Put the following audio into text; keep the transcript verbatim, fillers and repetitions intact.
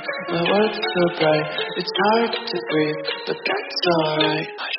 My world's so bright, it's hard to breathe, but that's alright.